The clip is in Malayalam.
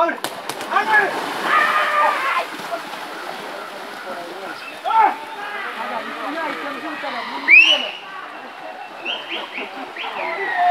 Ada, ini ikan kita lah, mundur je lah.